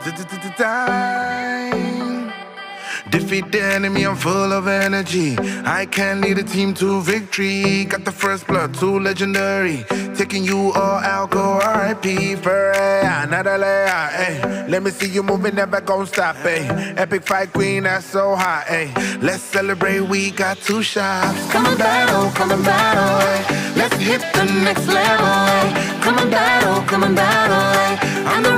Time. Defeat the enemy, I'm full of energy. I can lead a team to victory. Got the first blood, too legendary. Taking you all out, go R.I.P. for another layer, ayy. Let me see you moving, never gon' stop, ayy. Epic fight queen, that's so hot, ayy. Let's celebrate, we got two shots. Come and battle, ayy. Let's hit the next level, ayy. Come and battle, ayy. I'm the